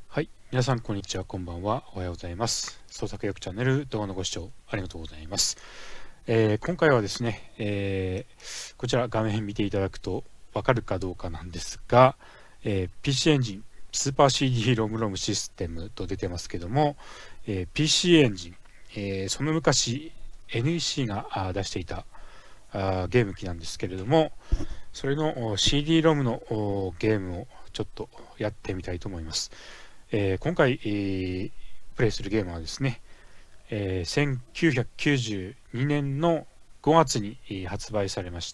はい、皆さんこんにちは、こんばんは、おはようございます。創作意欲チャンネル動画のご視聴ありがとうございます。今回はですね、こちら画面見ていただくとわかるかどうかなんですが、PC エンジンスーパー CD ロムロムシステムと出てますけども、PC エンジン、その昔 NEC が出していたゲーム機なんですけれども、それの CD ロムのゲームをちょっとやってみたいと思います。今回、プレイするゲームはですね、1992年の5月に発売されました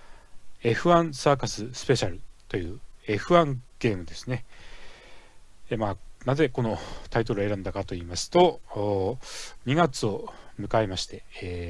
F1 サーカススペシャルという F1 ゲームですね。なぜこのタイトルを選んだかと言いますと、2月を迎えまして、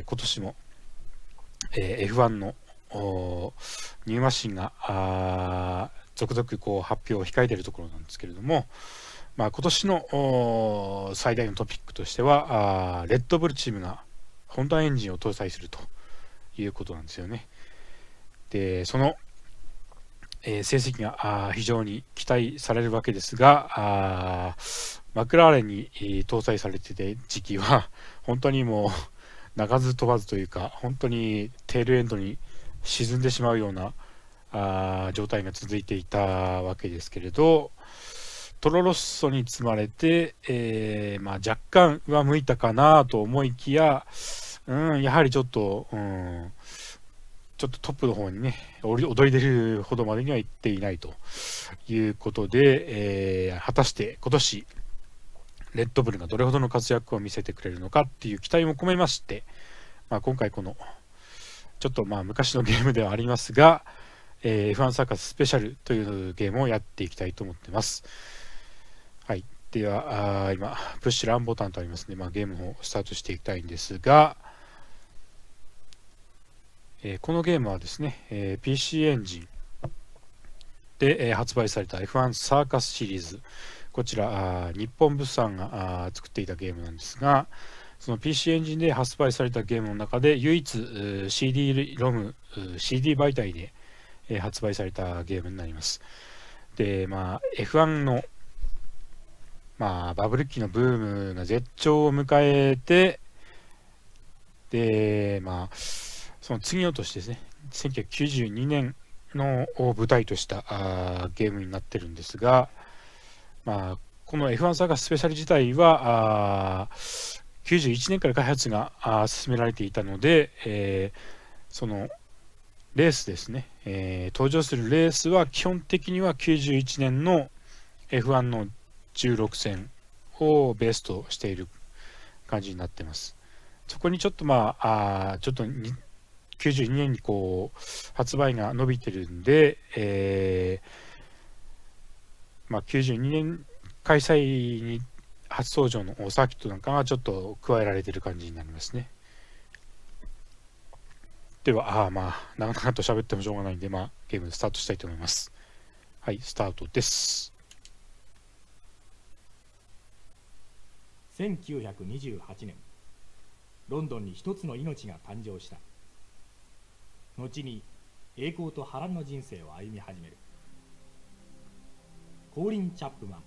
今年も、F1 のニューマシンが続々発表を控えているところなんですけれども、今年の最大のトピックとしてはレッドブルチームがホンダエンジンを搭載するということなんですよね。でその、成績が非常に期待されるわけですが、マクラーレンに搭載されていた時期は本当にもう鳴かず飛ばずというか、本当にテールエンドに沈んでしまうような状態が続いていたわけですけれど、トロロッソに積まれて、若干上向いたかなと思いきや、やはりちょっとトップの方にね躍り出るほどまでにはいっていないということで、果たして今年レッドブルがどれほどの活躍を見せてくれるのかっていう期待も込めまして、今回このちょっと昔のゲームではありますが、F1 サーカススペシャルというゲームをやっていきたいと思ってます。はい、では今プッシュランボタンとありますね。ゲームをスタートしていきたいんですが、このゲームはですね、PC エンジンで、発売された F1 サーカスシリーズ、こちら日本物産が作っていたゲームなんですが、その PC エンジンで発売されたゲームの中で唯一 CD ロム CD 媒体で発売されたゲームになります。でF1 のバブル期のブームが絶頂を迎えて、でその次の年ですね、1992年のを舞台としたゲームになってるんですが、この F1 サーカススペシャル自体は91年から開発が進められていたので、そのレースですね、登場するレースは基本的には91年の F1 の16戦をベースとしている感じになってます。そこにちょっと92年に発売が伸びてるんで、92年開催に初登場のサーキットなんかがちょっと加えられてる感じになりますね。では長々と喋ってもしょうがないんで、ゲームスタートしたいと思います。はい、スタートです。 1928年、ロンドンに一つの命が誕生した。後に栄光と波乱の人生を歩み始める。コーリン・チャップマン。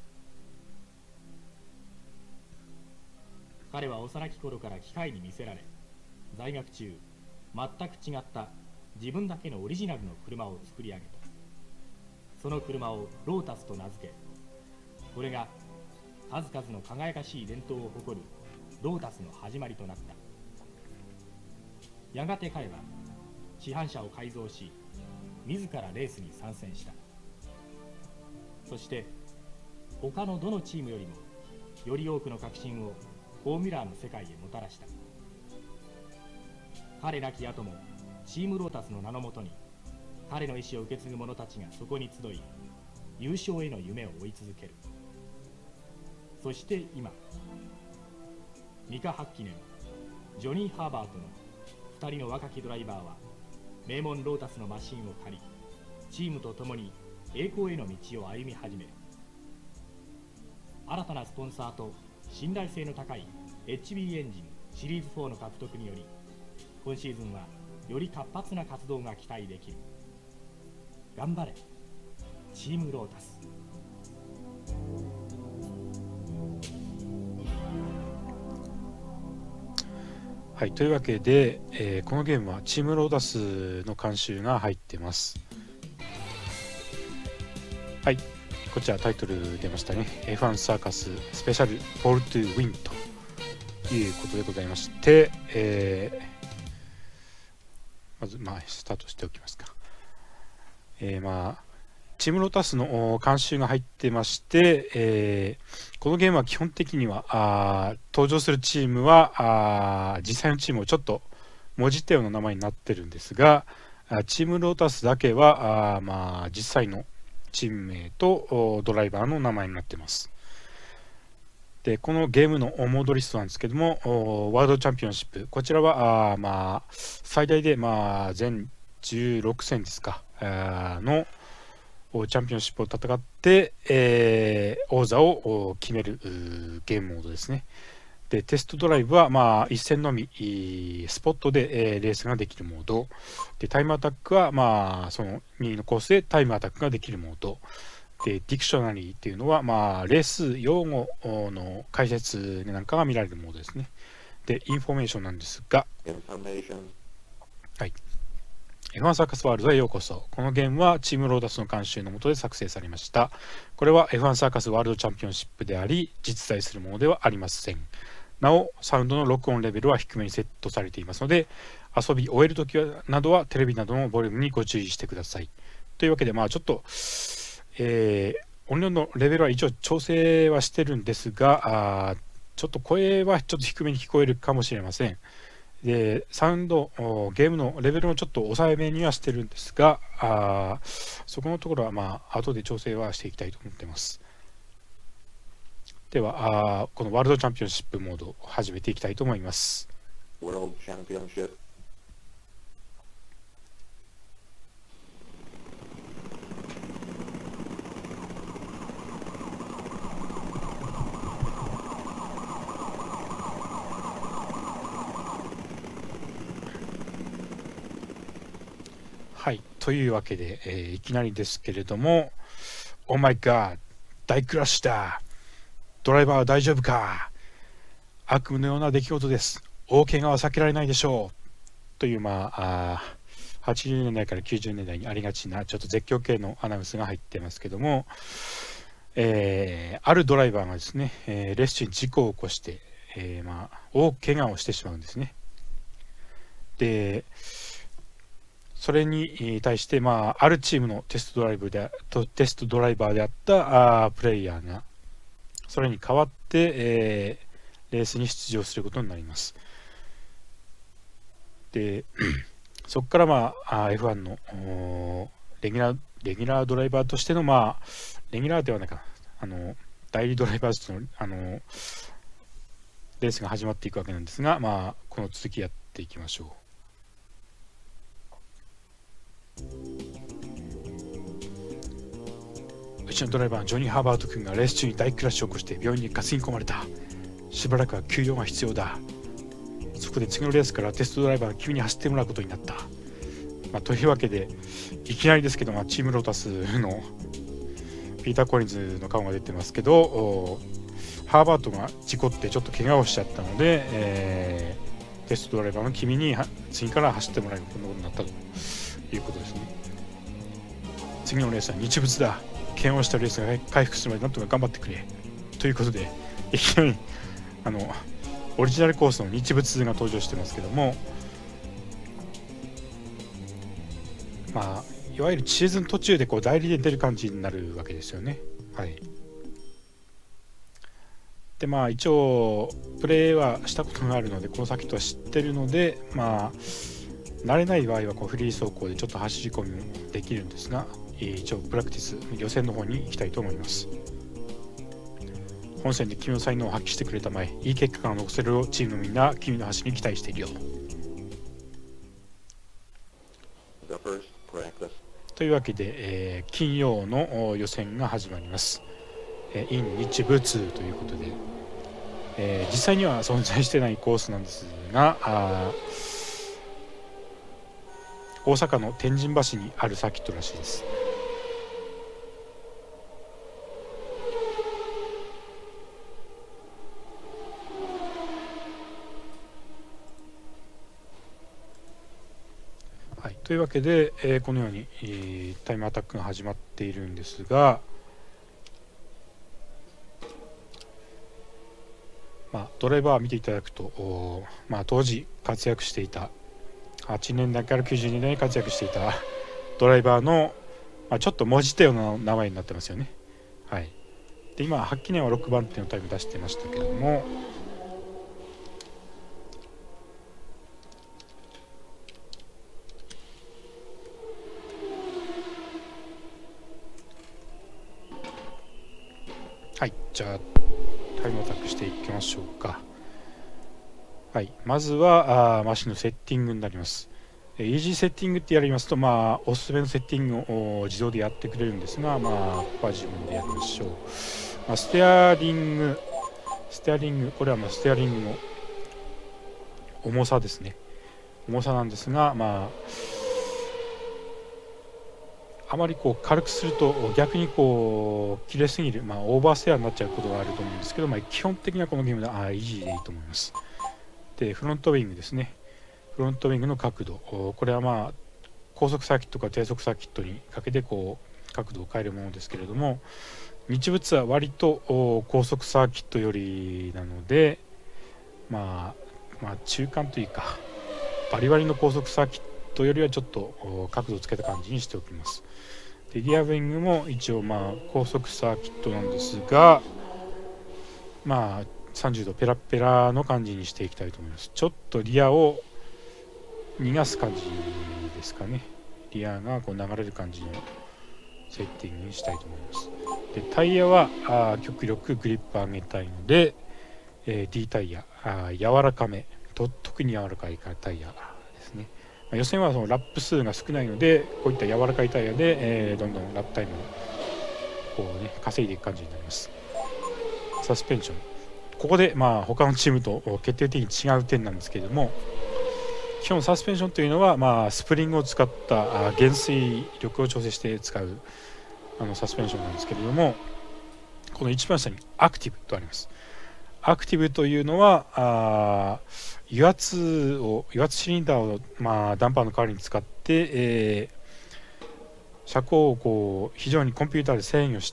彼は幼き頃から機械に魅せられ、在学中全く違った自分だけのオリジナルの車を作り上げた。その車をロータスと名付け、これが数々の輝かしい伝統を誇るロータスの始まりとなった。やがて彼は市販車を改造し、自らレースに参戦した。そして他のどのチームよりもより多くの革新をフォーミュラーの世界へもたらした。彼亡き後もチームロータスの名のもとに彼の意志を受け継ぐ者たちがそこに集い、優勝への夢を追い続ける。そして今、ミカ・ハッキネン、ジョニー・ハーバートの2人の若きドライバーは名門ロータスのマシンを借り、チームと共に栄光への道を歩み始める。新たなスポンサーと信頼性の高い HB エンジンシリーズ4の獲得により、今シーズンはより活発な活動が期待できる。頑張れチームロータス。 はい、というわけで、このゲームはチームロータスの監修が入ってます。はい、こちらタイトル出ましたね。F1 サーカススペシャルボールトゥウィンということでございまして、まずスタートしておきますか。チームロータスの監修が入ってまして、このゲームは基本的には登場するチームは実際のチームをちょっともじったような名前になってるんですが、チームロータスだけは実際のチーム名とドライバーの名前になってます。でこのゲームのモードリストなんですけども、ワールドチャンピオンシップ、こちらは最大で全16戦ですかのチャンピオンシップを戦って、王座を決めるゲームモードですね。でテストドライブは1戦のみスポットで、レースができるモードで、タイムアタックはその右のコースでタイムアタックができるモードで、ディクショナリーっていうのはレース用語の解説なんかが見られるモードですね。でインフォメーションなんですが、はい、F1 サーカスワールドへようこそ。このゲームはチームロータスの監修の下で作成されました。これは F1 サーカスワールドチャンピオンシップであり、実在するものではありません。なお、サウンドの録音レベルは低めにセットされていますので、遊び終えるときなどはテレビなどのボリュームにご注意してください。というわけで、ちょっと、音量のレベルは一応調整はしてるんですが、ちょっと声はちょっと低めに聞こえるかもしれません。でサウンドゲームのレベルもちょっと抑えめにはしてるんですが、そこのところは後で調整はしていきたいと思っています。ではこのワールドチャンピオンシップモードを始めていきたいと思います。はい、というわけで、いきなりですけれども、オーマイガー、大クラッシュだ、ドライバーは大丈夫か、悪夢のような出来事です、大怪我は避けられないでしょうという80年代から90年代にありがちなちょっと絶叫系のアナウンスが入ってますけども、あるドライバーがですね、レース中に事故を起こして、大怪我をしてしまうんですね。でそれに対して、あるチームのテストドライバーであったプレイヤーがそれに代わって、レースに出場することになります。でそこからF1 のレギュラードライバーとしてのレギュラーではないかな、代理ドライバーとしてのレースが始まっていくわけなんですが、この続きやっていきましょう。うちのドライバージョニー・ハーバート君がレース中に大クラッシュを起こして病院に担ぎ込まれた。しばらくは休養が必要だ。そこで次のレースからテストドライバーが君に走ってもらうことになった。というわけでいきなりですけど、チームロータスのピーター・コリンズの顔が出てますけど、ハーバートが事故ってちょっと怪我をしちゃったので、テストドライバーの君に次から走ってもらえることになったということですね。次のレースは日物だ。怪我をしたレースが回復するまでなんとか頑張ってくれということで、いきなりオリジナルコースの日物が登場してますけども、いわゆるシーズン途中で代理で出る感じになるわけですよね。はい。で一応プレーはしたことがあるのでこの先とは知ってるので、慣れない場合はフリー走行でちょっと走り込みもできるんですが、一応プラクティス予選の方に行きたいと思います。本戦で君の才能を発揮してくれたまえ、いい結果が残せるよ。チームのみんな君の走りに期待しているよ。というわけで、金曜の予選が始まります。in 日仏ということで、実際には存在してないコースなんですが、大阪の天神橋にあるサーキットらしいです。 というわけで、このように、タイムアタックが始まっているんですが、ドライバーを見ていただくと、当時活躍していた80年代から90年代に活躍していたドライバーの、ちょっと文字ったような名前になってますよね。はい、で今8記念は6番手のタイム出してましたけども、はい、じゃあタイムアタックしていきましょうか。はい、まずはマシンのセッティングになります。イージーセッティングってやりますと、おすすめのセッティングを自動でやってくれるんですが、ここは自分でやりましょう。ステアリング、これはステアリングの重さですね。重さなんですが、あまり軽くすると逆に切れすぎる、オーバーステアになっちゃうことがあると思うんですけど、基本的にはこのゲームでイージーでいいと思います。でフロントウィングですね。フロントウィングの角度、これは高速サーキットか低速サーキットにかけて角度を変えるものですけれども、日物は割と高速サーキットよりなので、中間というかバリバリの高速サーキットよりはちょっと角度をつけた感じにしておきます。でリアウィングも一応高速サーキットなんですが、30度ペラペラの感じにしていきたいと思います。ちょっとリアを逃がす感じですかね。リアが流れる感じのセッティングにしたいと思います。でタイヤは極力グリップ上げたいので、D タイヤ柔らかめ特に柔らかいタイヤですね。予選はそのラップ数が少ないので、こういった柔らかいタイヤで、どんどんラップタイムを稼いでいく感じになります。サスペンション、ここで他のチームと決定的に違う点なんですけれども、基本サスペンションというのは、スプリングを使った減衰力を調整して使うサスペンションなんですけれども、この一番下にアクティブとあります。アクティブというのは油圧シリンダーを、ダンパーの代わりに使って、車高を非常にコンピューターで制御して、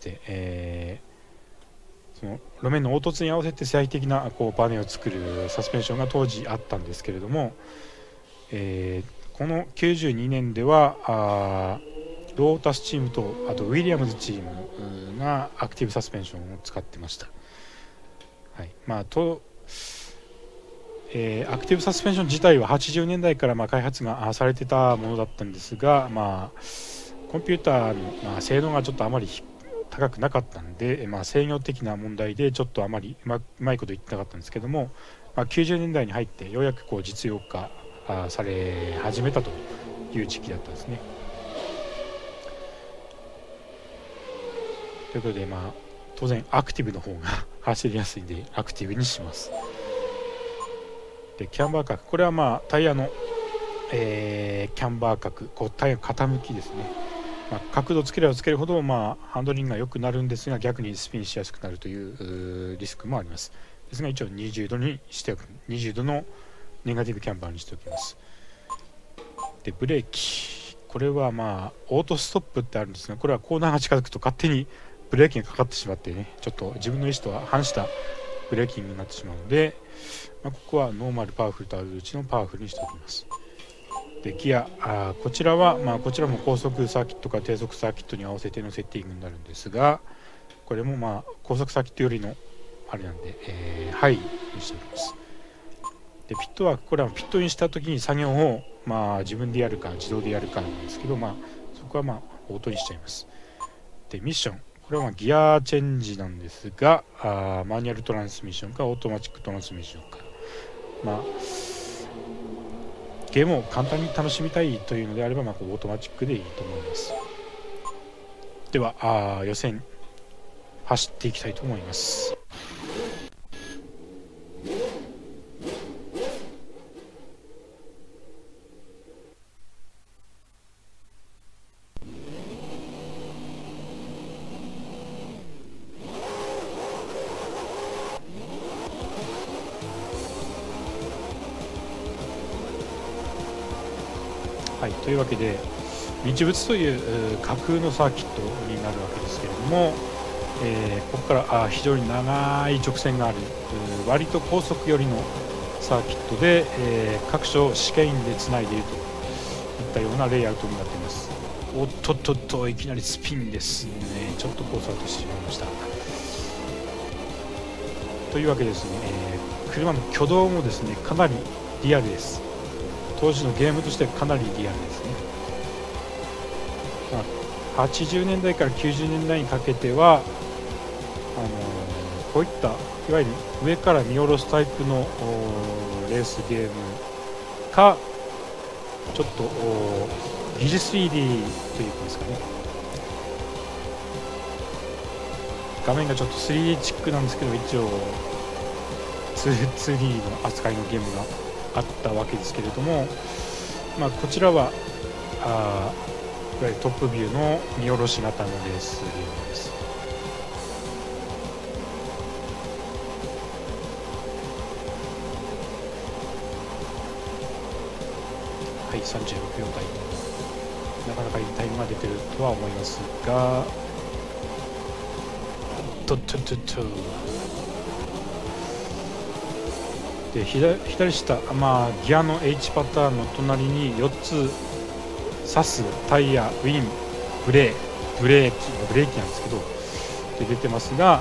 その路面の凹凸に合わせて最適なバネを作るサスペンションが当時あったんですけれども、この92年ではロータスチームとあとウィリアムズチームがアクティブサスペンションを使ってました。はい、アクティブサスペンション自体は80年代から開発がされてたものだったんですが、コンピューターの性能がちょっとあまり高くなかったんで、制御的な問題でちょっとあまりうまいこと言ってなかったんですけども、90年代に入ってようやく実用化され始めたという時期だったんですね。ということで当然アクティブの方が走りやすいんでアクティブにします。でキャンバー角、これはタイヤの、キャンバー角、タイヤ傾きですね。角度をつければつけるほど、ハンドリングが良くなるんですが、逆にスピンしやすくなるというリスクもあります。ですが一応20度にしておく、20度のネガティブキャンバーにしておきます。でブレーキ、これはオートストップってあるんですが、これはコーナーが近づくと勝手にブレーキがかかってしまってね、ちょっと自分の意思とは反したブレーキングになってしまうので、ここはノーマルパワフルとあるうちのパワフルにしておきます。でギア、こちらはこちらも高速サーキットか低速サーキットに合わせてのセッティングになるんですが、これも高速サーキットよりのあれなんで、ハイにしておきます。でピットワーク、これはピットインした時に作業を自分でやるか自動でやるかなんですけど、そこはオートにしちゃいます。でミッション、これはギアチェンジなんですが、マニュアルトランスミッションかオートマチックトランスミッションか、ゲームを簡単に楽しみたいというのであれば、オートマチックでいいと思います。では予選走っていきたいと思います。 はい、というわけで日仏という架空のサーキットになるわけですけれども、ここから非常に長い直線がある割と高速寄りのサーキットで、各所試験員でつないでいるといったようなレイアウトになっています。おっとっとっと、いきなりスピンですね。ちょっとコースアウトしてしまいました。というわけですね、車の挙動もですねかなりリアルです。当時のゲームとしてはかなりリアルですね。80年代から90年代にかけてはこういったいわゆる上から見下ろすタイプのレースゲームか、ちょっと疑似 3D というんですかね、画面がちょっと 3D チックなんですけど、一応 2D の扱いのゲームがあったわけですけれども、こちらはいわゆるトップビューの見下ろし型のレースゲームです。はい、36秒台、なかなかいいタイムが出てるとは思いますが、で左下、ギアの H パターンの隣に4つサス、タイヤ、ウィン、ブレーキなんですけどで出てますが、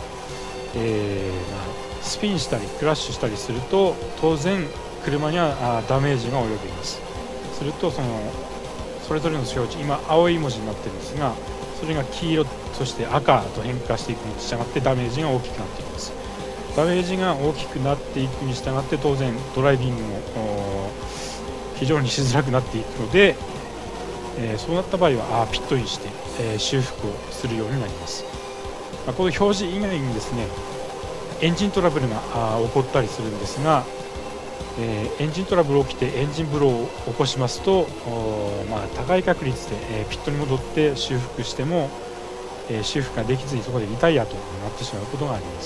スピンしたりクラッシュしたりすると当然車にはダメージが及びます。するとそれぞれの表示、今青い文字になってるんですが、それが黄色そして赤と変化していくに従ってダメージが大きくなっていきます。ダメージが大きくなっていくに従って当然ドライビングも非常にしづらくなっていくので、そうなった場合はピットインして、修復をするようになります。この表示以外にですね、エンジントラブルが起こったりするんですが、エンジントラブル起きてエンジンブローを起こしますと、高い確率で、ピットに戻って修復しても、修復ができずにそこでリタイアとなってしまうことがあります。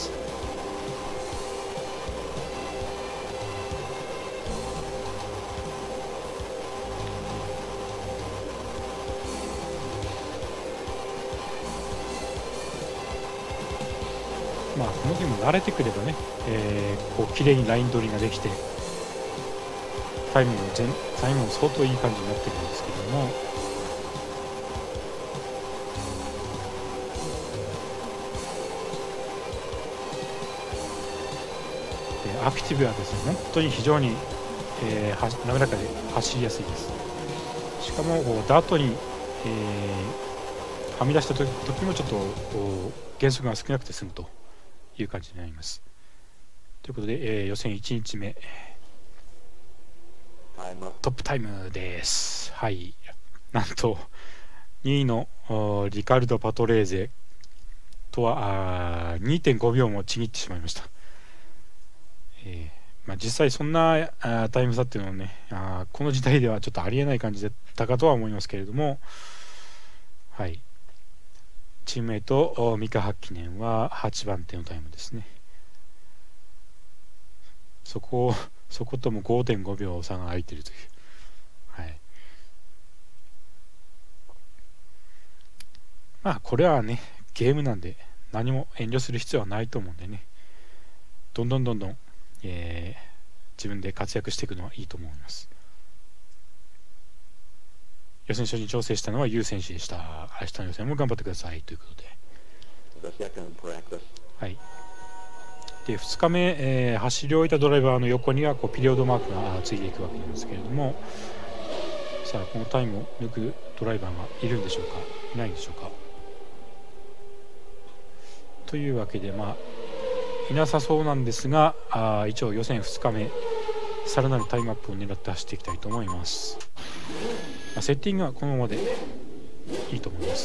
このゲーム慣れてくればね、綺麗にライン取りができてタイムも相当いい感じになってるんですけども、アクティブはですね本当に非常に、滑らかで走りやすいです。しかもダートに、はみ出した時もちょっと減速が少なくて済むという感じになります。ということで、予選1日目トップタイムです。はい、なんと2位のリカルド・パトレーゼとは2.5 秒もちぎってしまいました。実際そんなタイム差っていうのはね、この時代ではちょっとありえない感じだったかとは思いますけれども、はい、チームメイトミカ・ハッキネンは8番手のタイムですね。そことも 5.5 秒差が空いているという、はい、これはねゲームなんで何も遠慮する必要はないと思うんでね、どんどん、自分で活躍していくのはいいと思います。予選初に調整したのはユウ選手でした。明日の予選も頑張ってくださいということで、はい、で2日目、走り終えたドライバーの横にはピリオドマークがついていくわけなんですけれども、さあこのタイムを抜くドライバーがいるんでしょうか、いないんでしょうか。というわけでいなさそうなんですが、一応予選2日目さらなるタイムアップを狙って走っていきたいと思います。セッティングはこのままでいいと思います。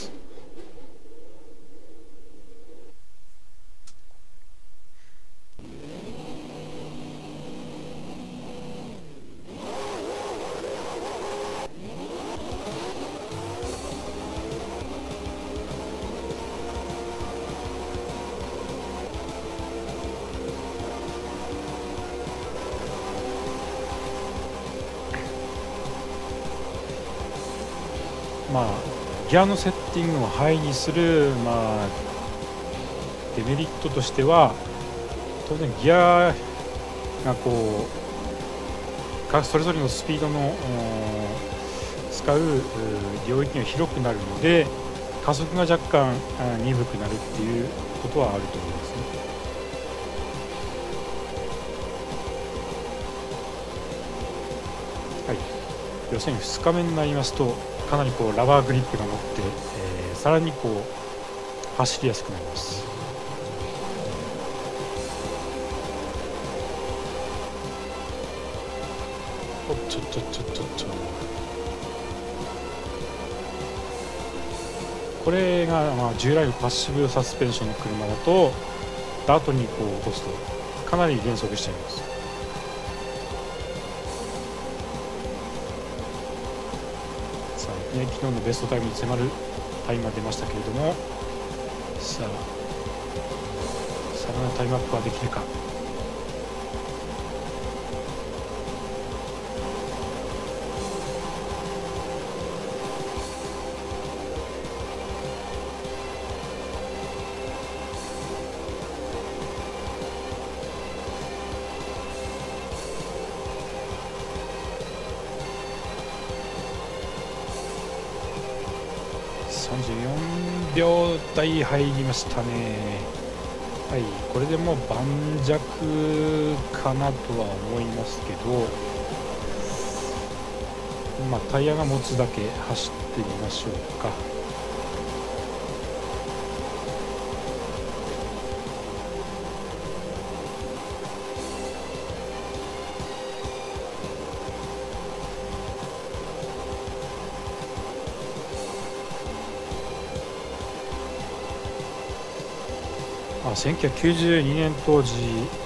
まあギアのセッティングをハイにする、まあ、デメリットとしては当然ギアがこうそれぞれのスピードの使う領域が広くなるので加速が若干鈍くなるっていうことはあると思いますね。はい、予選2日目になりますとかなりこうラバーグリップが乗って、さらにこう走りやすくなります。ちょこれが、まあ、従来のパッシブサスペンションの車だとダートにこう落とすとかなり減速しちゃいます。さあ、ね、昨日のベストタイムに迫るタイムが出ましたけれども、さらなるタイムアップはできるか。34秒台入りましたね。はい、これでもう盤石かなとは思いますけど、まあ、タイヤが持つだけ走ってみましょうか。1992年当時、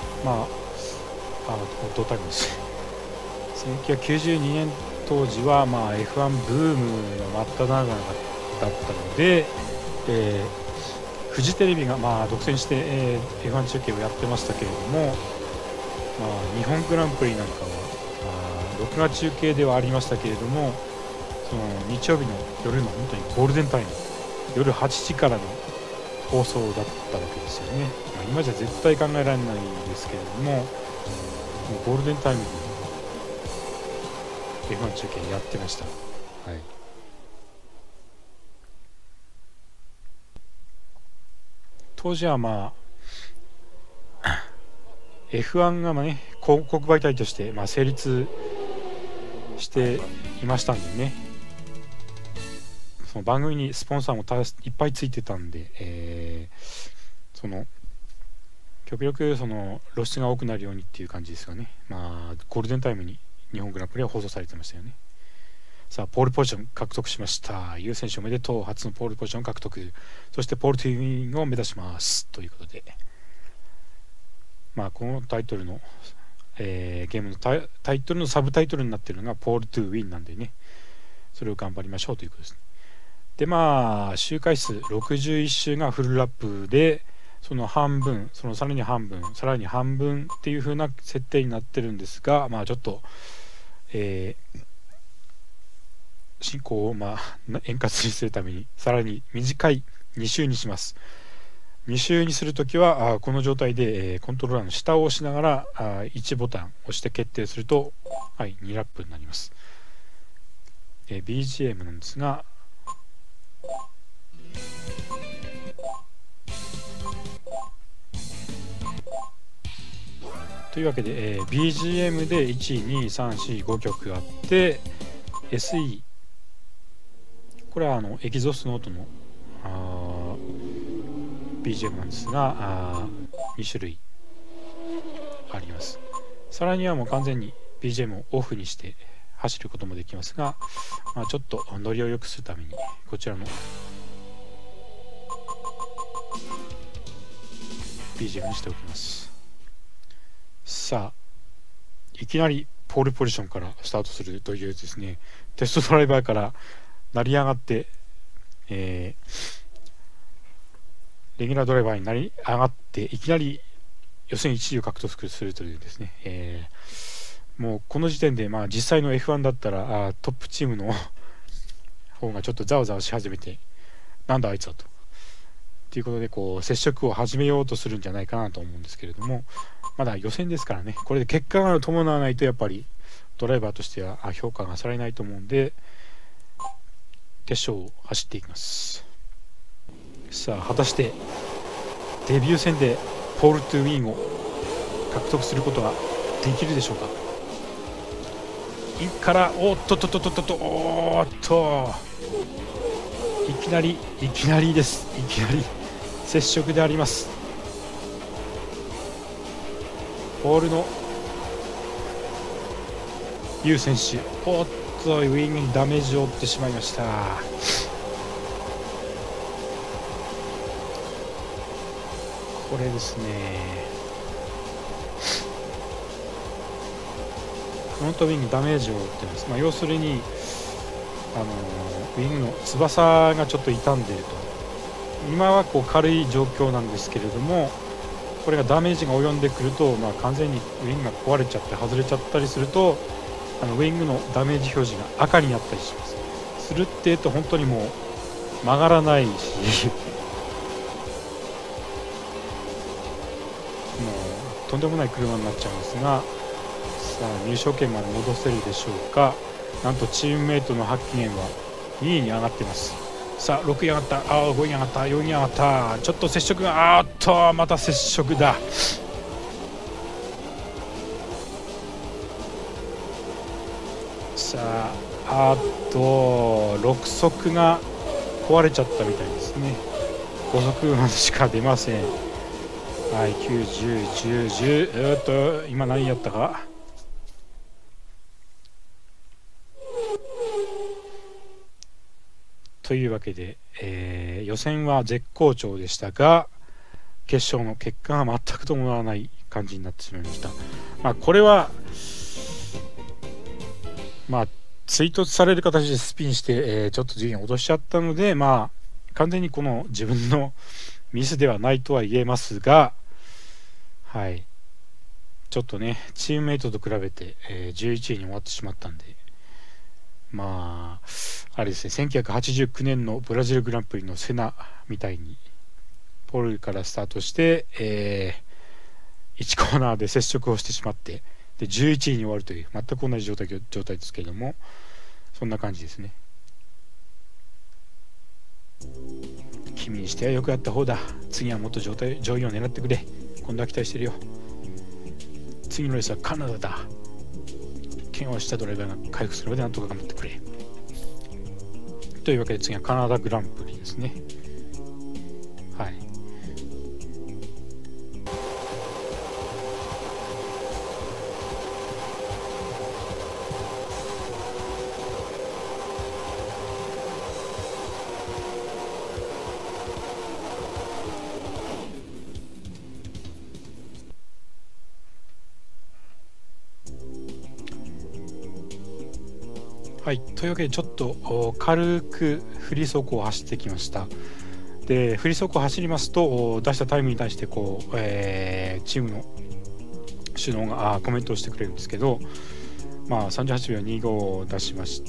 同タイムです1992年当時は、F1 ブームの真っ只中だったので、フジテレビが、独占して、F1 中継をやってましたけれども、日本グランプリなんかは、録画中継ではありましたけれども、その日曜日の夜の本当にゴールデンタイム、夜8時からの放送だったわけですよね。今じゃ絶対考えられないですけれども、もうゴールデンタイムで F1 中継やってました。はい、当時はF1 がね広告媒体として成立していましたんでね、その番組にスポンサーもいっぱいついてたんで、その極力その露出が多くなるようにっていう感じですよね。ゴールデンタイムに日本グランプリは放送されてましたよね。さあ、ポールポジション獲得しました。ユウ選手おめでとう。初のポールポジション獲得。そしてポールトゥーウィンを目指しますということで、このタイトルの、ゲームのタイトルのサブタイトルになっているのがポールトゥーウィンなんでね、それを頑張りましょうということですね。で周回数61周がフルラップで、その半分、そのさらに半分、さらに半分っていう風な設定になってるんですが、ちょっと、進行を円滑にするためにさらに短い2周にします。2周にするときはこの状態で、コントローラーの下を押しながら1ボタン押して決定すると、2ラップになります。BGM なんですが、というわけで、BGM で1,2,3,4,5 曲あって、 SE、 これはエキゾスノートのBGM なんですが、2種類あります。さらにはもう完全に BGM をオフにして走ることもできますが、ちょっとノリを良くするためにこちらの BGM にしておきます。さあ、いきなりポールポジションからスタートするというですね、テストドライバーから成り上がって、レギュラードライバーになり上がっていきなり予選1位を獲得するというですね、もうこの時点で実際の F1 だったらトップチームの方がちょっとざわざわし始めて、なんだあいつはと。ということでこう接触を始めようとするんじゃないかなと思うんですけれども、まだ予選ですからね、これで結果が伴わないとやっぱりドライバーとしては評価がされないと思うんで、決勝を走っていきます。さあ果たしてデビュー戦でポールトゥウィンを獲得することができるでしょうか。いから、おっとっとっとっとっと、おっと、いきなりです。いきなり接触であります。ポールのユウ選手、おっとウィングにダメージを負ってしまいました。これですね、フロントウィングダメージを負ってます。要するにウィングの翼がちょっと傷んでいると。今はこう軽い状況なんですけれども、これがダメージが及んでくると、完全にウィングが壊れちゃって外れちゃったりすると、ウィングのダメージ表示が赤になったりします。するっていうと本当にもう曲がらないしもうとんでもない車になっちゃうんですが、さあ入賞圏まで戻せるでしょうか。なんとチームメイトのハッキゲンは2位に上がっています。さあ6位上がった、5位上がった、4位上がった、ちょっと接触が、また接触だ。さあ6速が壊れちゃったみたいですね。5速までしか出ません。はい、9、10、10、10、今何やったか。というわけで、予選は絶好調でしたが、決勝の結果が全く伴わない感じになってしまいました。これは追突される形でスピンして、ちょっと順位を落としちゃったので、完全にこの自分のミスではないとは言えますが、はい、ちょっとねチームメイトと比べて、11位に終わってしまったんで、あれですね、1989年のブラジルグランプリのセナみたいにポールからスタートして、1コーナーで接触をしてしまってで11位に終わるという全く同じ状態ですけれども、そんな感じですね。君にしてはよくやった方だ。次はもっと上位を狙ってくれ。今度は期待してるよ。次のレースはカナダだ。怪我をしたドライバーが回復するまでなんとか頑張ってくれ。というわけで次はカナダグランプリですね。はい。はい、というわけでちょっと軽くフリー走行を走ってきました。でフリー走行を走りますと出したタイムに対してチームの首脳がコメントをしてくれるんですけど、38秒25を出しまして、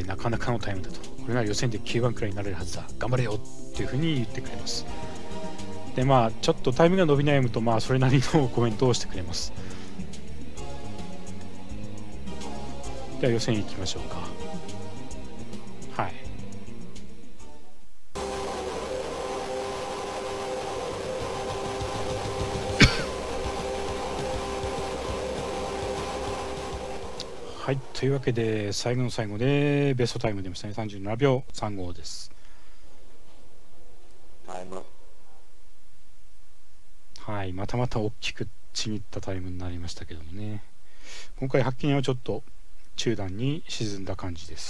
なかなかのタイムだと。これなら予選で9番くらいになれるはずだ、頑張れよっていうふうに言ってくれます。でちょっとタイムが伸び悩むとそれなりのコメントをしてくれます。では予選行きましょうか。はい。はい、というわけで最後の最後でベストタイム出ましたね。37秒35です。はい、またまた大きくちぎったタイムになりましたけどもね、今回発見はちょっと中段に沈んだ感じです。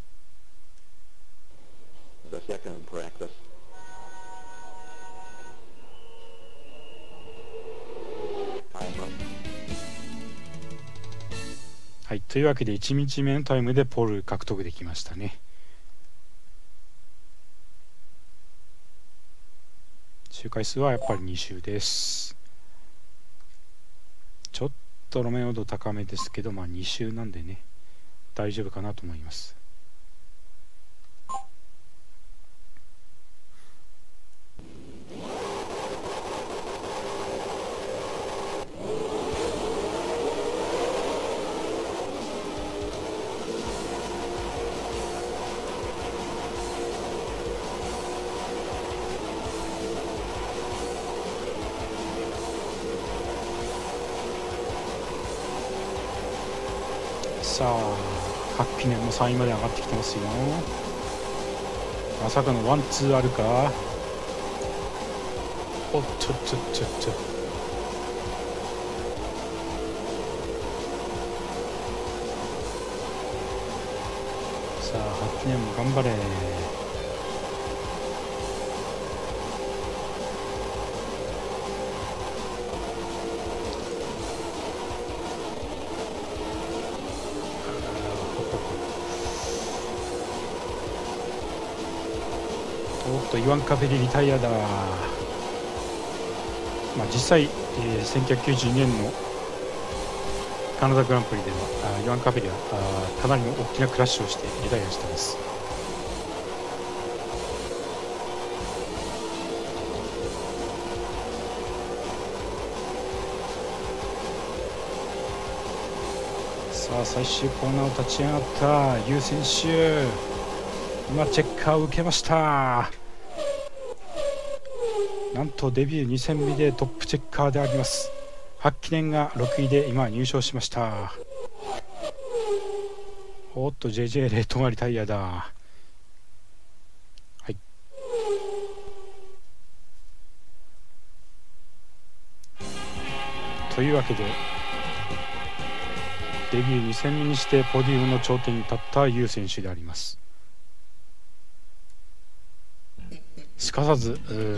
はい、というわけで1日目のタイムでポール獲得できましたね。周回数はやっぱり2周です。ちょっと路面温度高めですけど2周なんでね大丈夫かなと思います。 さあハッピネも3位まで上がってきてますよ。まさかのワンツーあるか。おっちょさあハッピネも頑張れ。おっとイワン・カフェリリタイアだ。実際、1992年のカナダグランプリではイワン・カフェリはかなりの大きなクラッシュをしてリタイアしています。さあ最終コーナーを立ち上がったユウ選手、今チェッカーを受けました。なんとデビュー2戦目でトップチェッカーでありますハッキネンが6位で今入賞しました。おっと JJ レートがリタイアだ。はい、というわけでデビュー2戦目にしてポディウムの頂点に立ったユウ選手であります。すかさず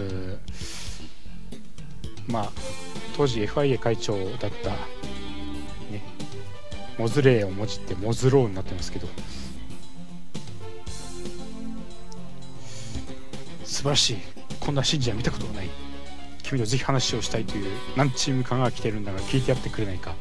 当時 FIA 会長だった、ね、モズレーをもじってモズローになってますけど、素晴らしい、こんな信じは見たことがない、君とぜひ話をしたいという何チームかが来てるんだが聞いてやってくれないか。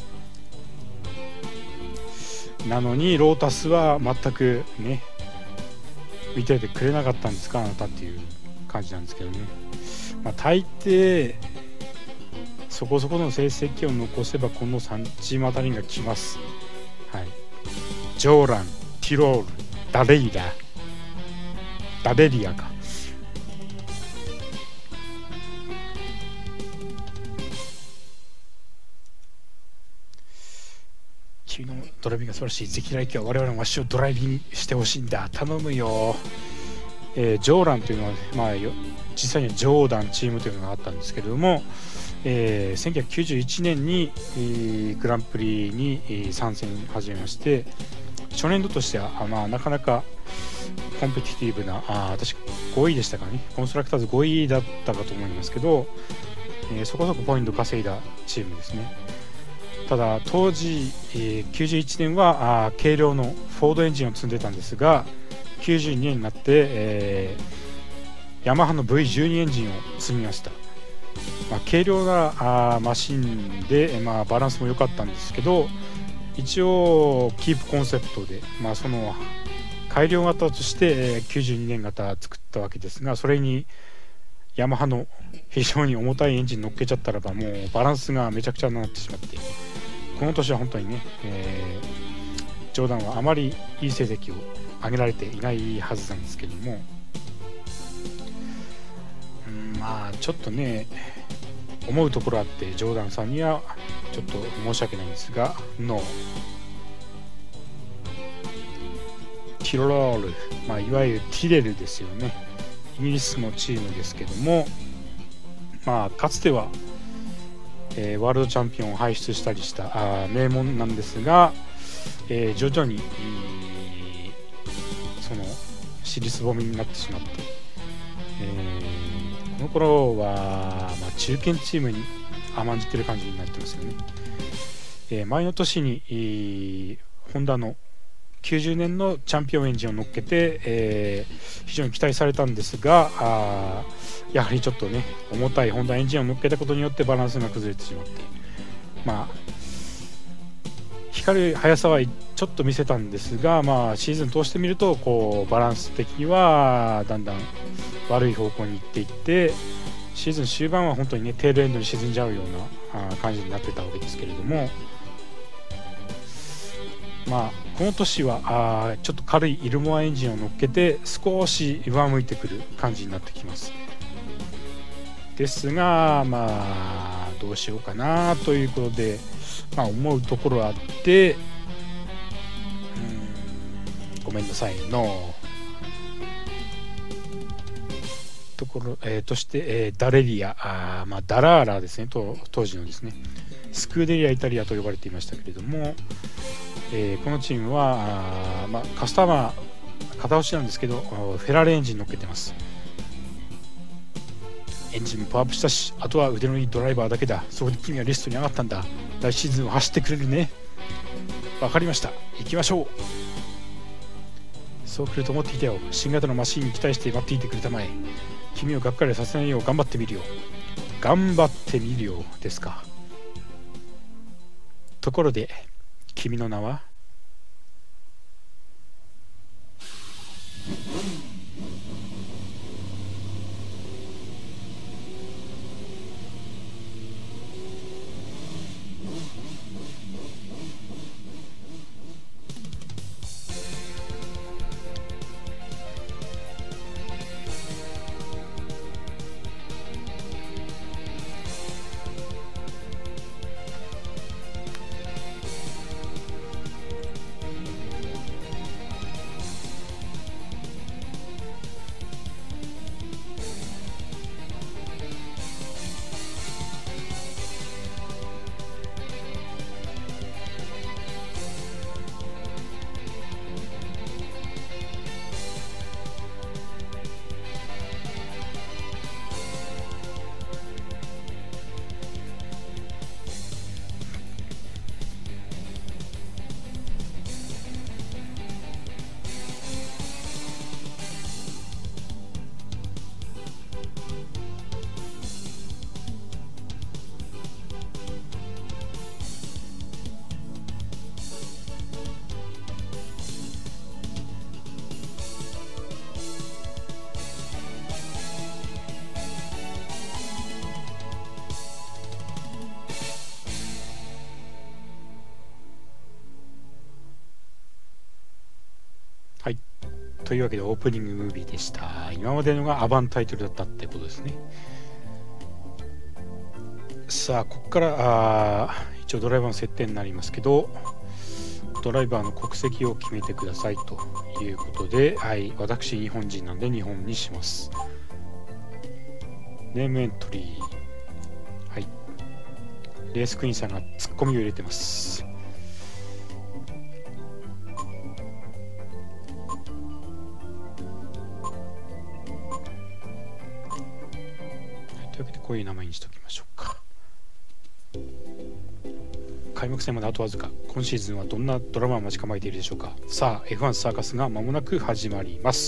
なのにロータスは全くね見ててくれなかったんですかあなたっていう感じなんですけどね。大抵そこそこの成績を残せばこの3チームあたりが来ます。はい、ジョーラン、ティロール、ダレリアか。君のドライビングが素晴らしい。ぜひ来季は我々の足をドライビングしてほしいんだ、頼むよ。ジョーランというのは、実際にはジョーダンチームというのがあったんですけれども、1991年に、グランプリに、参戦始めまして、初年度としては、なかなかコンペティティブな確か5位でしたかね、コンストラクターズ5位だったかと思いますけど、そこそこポイント稼いだチームですね。ただ当時、91年は軽量のフォードエンジンを積んでたんですが、92年になって、ヤマハの V12 エンジンを積みました。軽量なマシンで、バランスも良かったんですけど、一応キープコンセプトで、その改良型として、92年型作ったわけですが、それにヤマハの非常に重たいエンジン乗っけちゃったらばもうバランスがめちゃくちゃになってしまって、この年は本当にね、ジョーダンはあまりいい成績を上げられていないはずなんですけども、ちょっとね思うところあって、ジョーダンさんにはちょっと申し訳ないんですが、ノーティロール、いわゆるティレルですよね。イギリスのチームですけども、かつては、ワールドチャンピオンを輩出したりした名門なんですが、徐々にその尻すぼみになってしまって、この頃は、中堅チームに甘んじてる感じになってますよね。前の年にホンダの90年のチャンピオンエンジンを乗っけて、非常に期待されたんですが、やはりちょっとね重たいホンダエンジンを乗っけたことによってバランスが崩れてしまって、光る速さはちょっと見せたんですが、シーズン通してみるとこうバランス的にはだんだん悪い方向に行っていって、シーズン終盤は本当にねテールエンドに沈んじゃうような感じになってたわけですけれども、この年はちょっと軽いイルモアエンジンを乗っけて少し上向いてくる感じになってきます。ですがどうしようかなということで、思うところあって、 ごめんなさいのところ、として、ダレリア、ダラーラですね、当時のですね、スクーデリアイタリアと呼ばれていましたけれども、このチームはカスタマー片押しなんですけど、フェラーレエンジン乗っけてます。エンジンもパワーアップしたし、あとは腕のいいドライバーだけだ。そこで君はリストに上がったんだ。来シーズンを走ってくれるね。わかりました。行きましょう。そう来ると思っていたよ。新型のマシンに期待して待っていてくれたまえ。君をがっかりさせないよう頑張ってみるよ。頑張ってみるよですか。ところで、君の名は？はい。というわけでオープニングムービーでした。今までのがアバンタイトルだったってことですね。さあ、ここから一応ドライバーの設定になりますけど、ドライバーの国籍を決めてくださいということで、はい、私日本人なんで日本にします。ネームエントリー。はい。レースクイーンさんがツッコミを入れてます。こういう名前にしておきましょうか。開幕戦まであとわずか。今シーズンはどんなドラマを待ち構えているでしょうか。さあ F1 サーカスが間もなく始まります。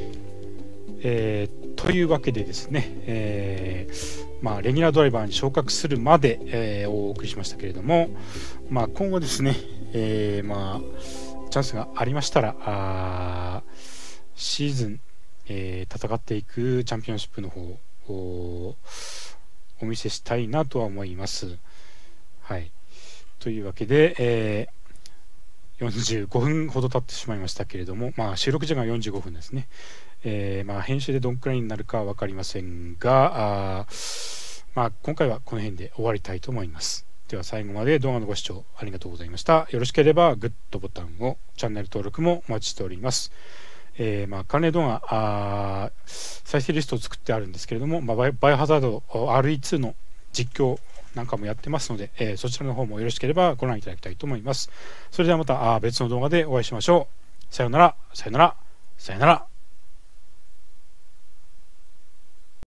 というわけでですね、レギュラードライバーに昇格するまで、お送りしましたけれども、今後ですね、チャンスがありましたらシーズン、戦っていくチャンピオンシップの方お見せしたいなとは思います。はい。というわけで、45分ほど経ってしまいましたけれども、収録時間が45分ですね。編集でどんくらいになるかは分かりませんが、今回はこの辺で終わりたいと思います。では最後まで動画のご視聴ありがとうございました。よろしければグッドボタンを、チャンネル登録もお待ちしております。関連動画再生リストを作ってあるんですけれども、バイオハザード RE2 の実況なんかもやってますので、そちらの方もよろしければご覧いただきたいと思います。それではまた別の動画でお会いしましょう。さようなら、さようなら、さようなら。